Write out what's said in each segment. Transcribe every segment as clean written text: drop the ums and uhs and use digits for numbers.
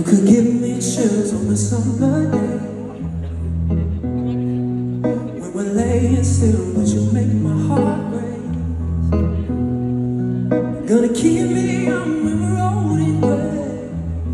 You could give me chills on a summer day when we're laying still, but you make my heart race. Gonna keep me young when we're old and gray.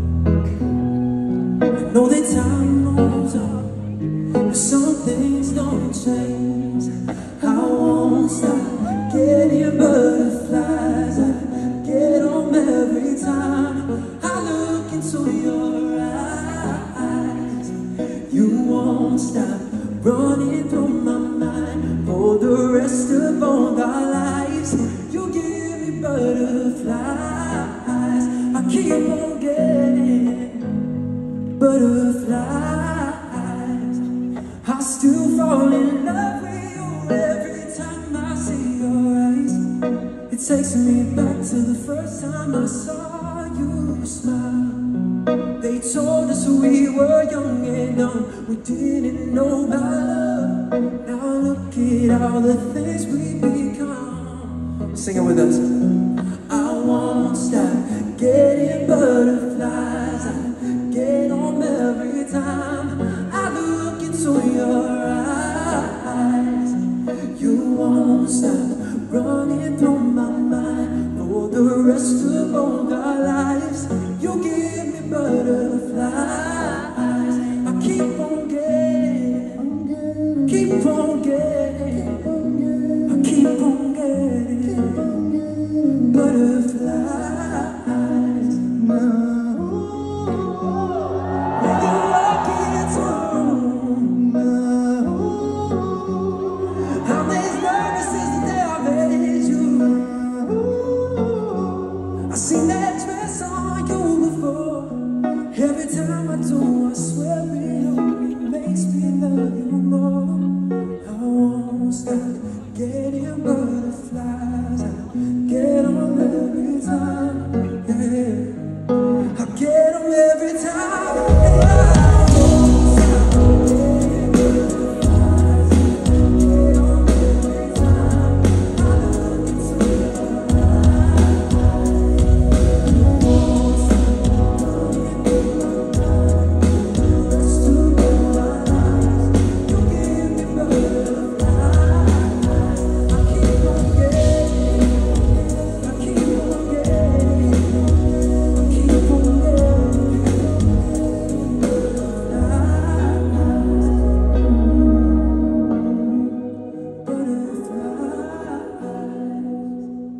I know that time moves on, but some things don't change. I won't stop getting butterflies. I get them every time I look into your eyes. You won't stop running through my mind for the rest of all our lives. You give me butterflies. I keep on getting butterflies. I still fall in love with you every time I see your eyes. It takes me back to the first time I saw you smile. They told us we were young and dumb, we didn't know about love. Now look at all the things we become. Sing it with us. I won't stop getting butterflies. I get them every time I look into your eyes. You won't stop running through my mind for the rest of all our lives. You give me butterflies. I keep on getting, keep on getting, I keep on getting butterflies. When you walk into a room, I'm as nervous since the day I met you. I seen that dress on you before. Every time I do, I swear it only makes me love you more. I won't stop getting butterflies. I get them every time, yeah. I get them every time, yeah. I won't stop getting butterflies. Get them every time I look into your eyes. Won't stop running through my mind the rest of my life. You give me butterflies. I keep on getting, I keep on getting, I keep on getting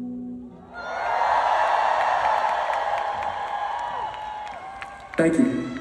butterflies. Thank you.